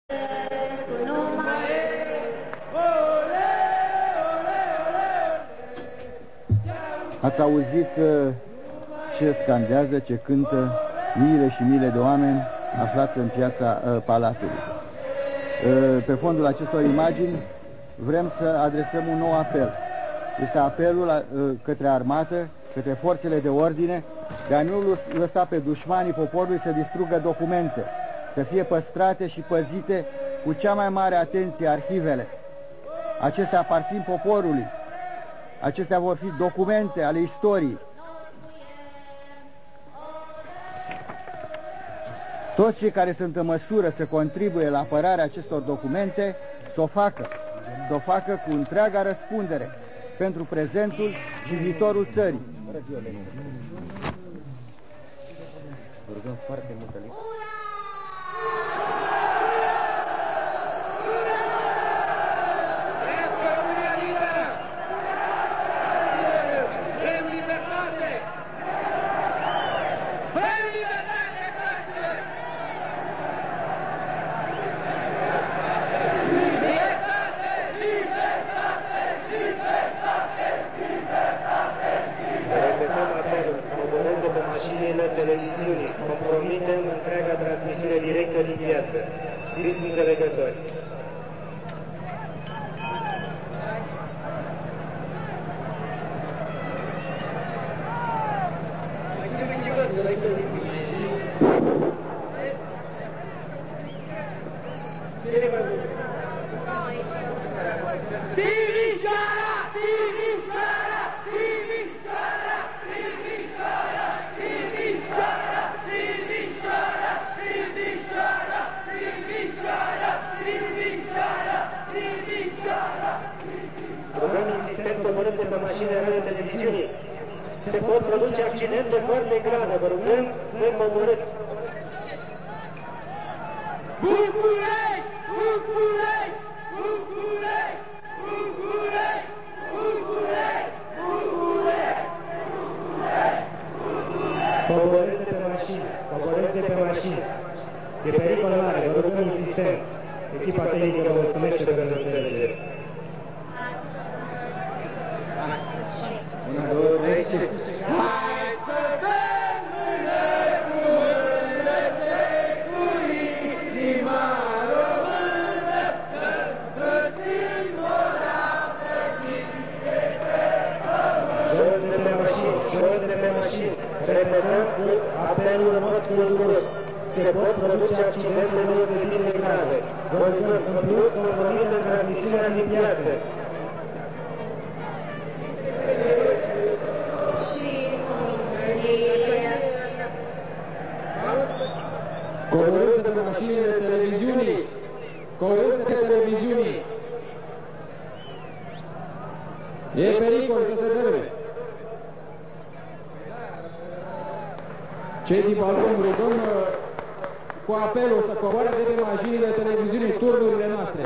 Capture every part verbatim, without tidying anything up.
Ați auzit ce scandează, ce cântă miile și miile de oameni aflați în piața uh, Palatului. Uh, pe fondul acestor imagini vrem să adresăm un nou apel. Este apelul la, uh, către armată, către forțele de ordine, de a nu lăsa pe dușmanii poporului să distrugă documente, să fie păstrate și păzite cu cea mai mare atenție arhivele. Acestea aparțin poporului. Acestea vor fi documente ale istoriei. Toți cei care sunt în măsură să contribuie la apărarea acestor documente, să o facă. Să o facă cu întreaga răspundere pentru prezentul și viitorul țării. Vă rugăm foarte mult, Alic. Televiziunii, compromitem întreaga transmisiune directă din viață. Fiți înțelegători. Pe mașinile radio-televiziunii se pot produce accidente foarte grave. Vă rugăm să coborâți. București! București! București! București! București! București! Coborâți de pe mașină! Coborâți de pe mașină! E pericol mare, vă rugăm insistent. Echipa tehnică vă mulțumește pentru înțelegere. Una, două, trei și... Hai să dăm mâine cu mâine cu inima română, să găsim ora fericit de pe pământ. Jos de pe mașini, jos de pe mașini, repetăm cu apelul în mod călduros. Se pot produce accidente deosebit de grave. Vă rugăm, în plus, compromitem transmisiunea din piață. Coborâți de pe mașinile televiziunii! Coborâți de pe televiziunii! E pericol să se dărâme! Cei din balcon rugăm cu apelul să coboare de pe mașinile televiziunii turnurile noastre.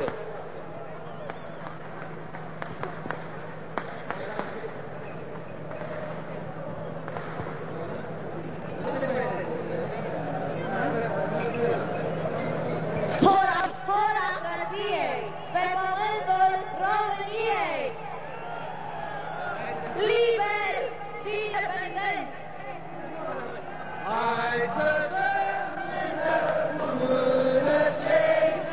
Hai să dăm mâine cu mână cei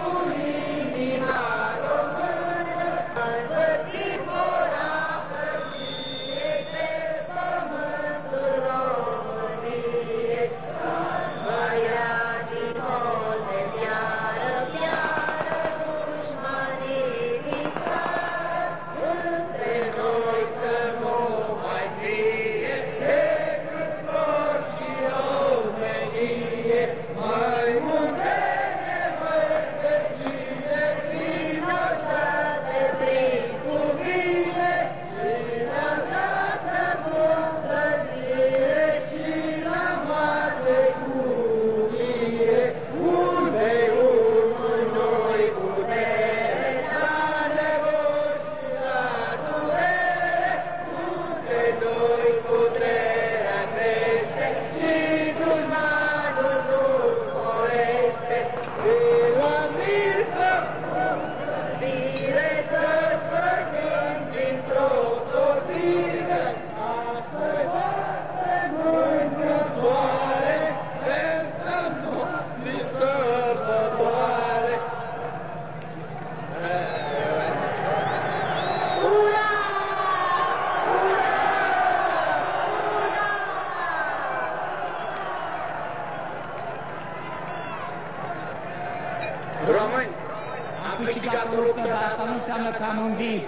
Români, am câștigat o luptă, dar asta nu înseamnă că am învins.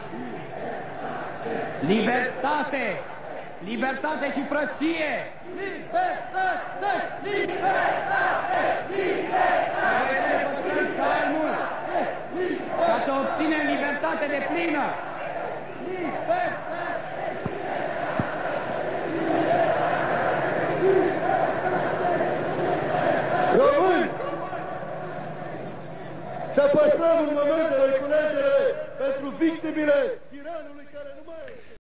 Libertate! Libertate și frăție! Libertate! Libertate! Libertate! Ca să obținem libertate de plină! Români! Să păstrăm un moment de recunoaștere pentru victimile tiranului care nu mai...